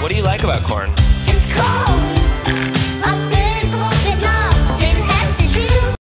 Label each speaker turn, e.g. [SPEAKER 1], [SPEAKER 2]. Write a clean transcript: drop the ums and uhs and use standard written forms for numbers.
[SPEAKER 1] What do you like about corn?
[SPEAKER 2] It's cold.